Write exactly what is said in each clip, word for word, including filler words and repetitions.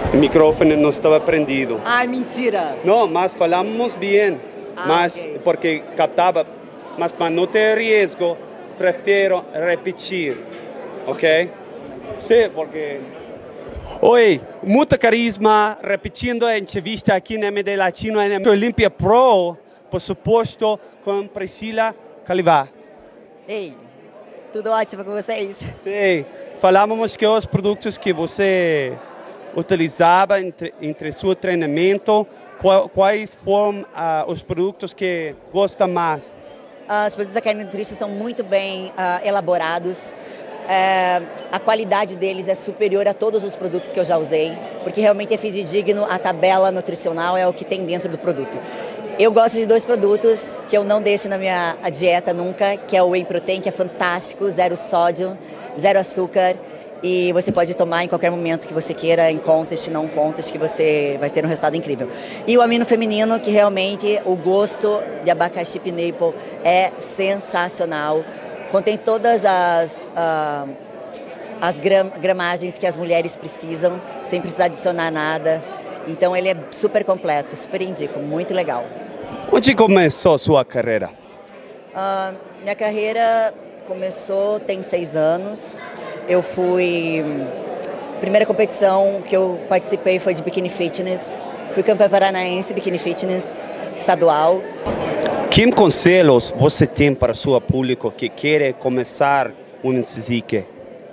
O microfone não estava prendido. Ai, mentira! Não, mas falamos bem. Ah, mas ok. porque captava. Mas para não ter risco, prefiro repetir. Ok? Sim, porque. Oi, muito carisma, repetindo a entrevista aqui na M D Latino, na Olympia Pro, por suposto, com Priscila Calivá. Ei, tudo ótimo com vocês? Sim, falávamos que os produtos que você utilizava entre, entre seu treinamento, qual, quais foram uh, os produtos que gosta mais? Uh, os produtos da Care Nutrition são muito bem uh, elaborados. É, a qualidade deles é superior a todos os produtos que eu já usei, porque realmente é fidedigno, a tabela nutricional é o que tem dentro do produto. Eu gosto de dois produtos que eu não deixo na minha dieta nunca, que é o Whey Protein, que é fantástico, zero sódio, zero açúcar, e você pode tomar em qualquer momento que você queira, em contest, não contest, que você vai ter um resultado incrível. E o amino feminino, que realmente o gosto de abacaxi pineapple é sensacional. Contém todas as, uh, as gram, gramagens que as mulheres precisam, sem precisar adicionar nada. Então ele é super completo, super indico, muito legal. Onde começou sua carreira? Uh, minha carreira começou tem seis anos. Eu fui... Primeira competição que eu participei foi de Bikini Fitness. Fui campeã paranaense Bikini Fitness estadual. Que conselhos você tem para o seu público que quer começar Women's Physique?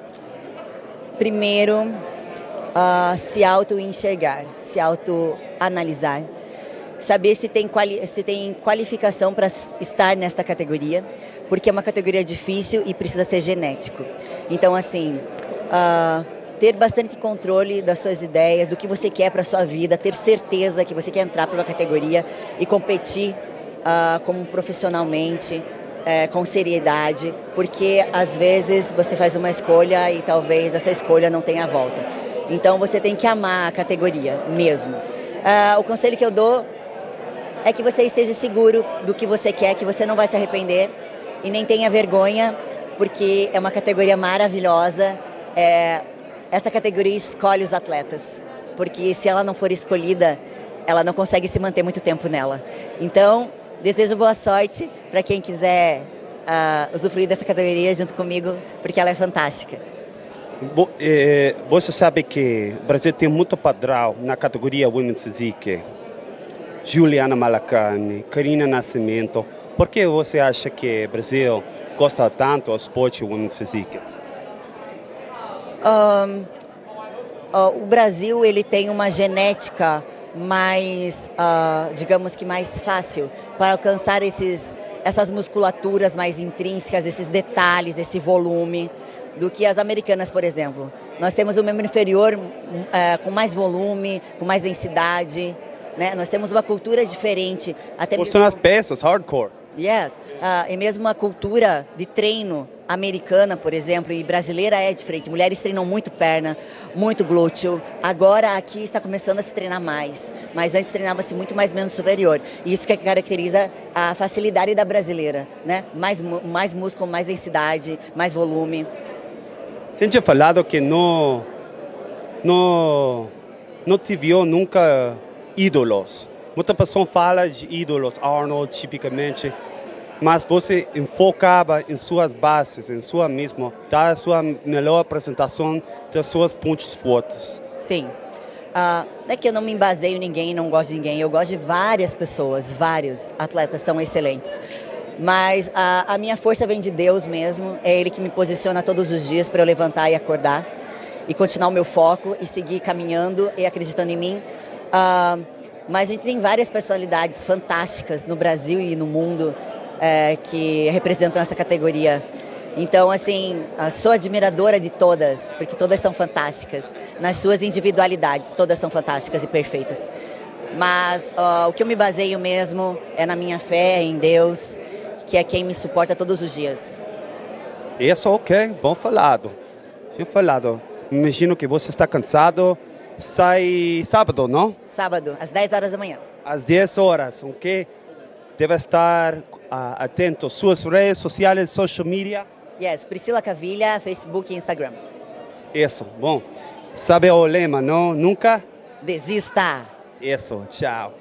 Primeiro, uh, se auto-enxergar, se auto-analisar. Saber se tem, quali se tem qualificação para estar nesta categoria, porque é uma categoria difícil e precisa ser genético. Então, assim, uh, ter bastante controle das suas ideias, do que você quer para a sua vida, ter certeza que você quer entrar para uma categoria e competir Uh, como profissionalmente, uh, com seriedade, porque às vezes você faz uma escolha e talvez essa escolha não tenha volta. Então você tem que amar a categoria mesmo. Uh, o conselho que eu dou é que você esteja seguro do que você quer, que você não vai se arrepender e nem tenha vergonha, porque é uma categoria maravilhosa. É, essa categoria escolhe os atletas, porque se ela não for escolhida, ela não consegue se manter muito tempo nela. Então, desejo boa sorte para quem quiser uh, usufruir dessa categoria junto comigo, porque ela é fantástica. Bo, eh, você sabe que o Brasil tem muito padrão na categoria Women's Physique. Juliana Malacani, Karina Nascimento. Por que você acha que o Brasil gosta tanto do esporte Women's Physique? Um, uh, o Brasil ele tem uma genética mais, uh, digamos que mais fácil para alcançar esses, essas musculaturas mais intrínsecas, esses detalhes, esse volume, do que as americanas, por exemplo. Nós temos o membro inferior uh, com mais volume, com mais densidade, né? Nós temos uma cultura diferente. Até Ou são as peças, hardcore. Yes, uh, e mesmo a cultura de treino americana, por exemplo, e brasileira é diferente. Mulheres treinam muito perna, muito glúteo. Agora aqui está começando a se treinar mais, mas antes treinava-se muito mais membro superior. E isso que caracteriza a facilidade da brasileira, né? Mais, mais músculo, mais densidade, mais volume. Tem falado que não, não, não te viu nunca ídolos. Muita pessoa fala de ídolos, Arnold, tipicamente, mas você enfocava em suas bases, em sua mesma, dar a sua melhor apresentação das suas pontos fortes. Sim. Uh, não é que eu não me baseio em ninguém, não gosto de ninguém, eu gosto de várias pessoas, vários atletas são excelentes. Mas a, a minha força vem de Deus mesmo, é Ele que me posiciona todos os dias para eu levantar e acordar e continuar o meu foco e seguir caminhando e acreditando em mim. Uh, Mas a gente tem várias personalidades fantásticas no Brasil e no mundo é, que representam essa categoria. Então, assim, sou admiradora de todas, porque todas são fantásticas. Nas suas individualidades, todas são fantásticas e perfeitas. Mas uh, o que eu me baseio mesmo é na minha fé em Deus, que é quem me suporta todos os dias. Isso, ok, bom falado. Bem falado. Imagino que você está cansado. Sai sábado, não? Sábado, às dez horas da manhã. Às dez horas, ok? Deve estar uh, atento às suas redes sociais, social media. Yes, Priscila Cavilha, Facebook e Instagram. Isso, bom. Sabe o lema, não? Nunca? Desista! Isso, tchau.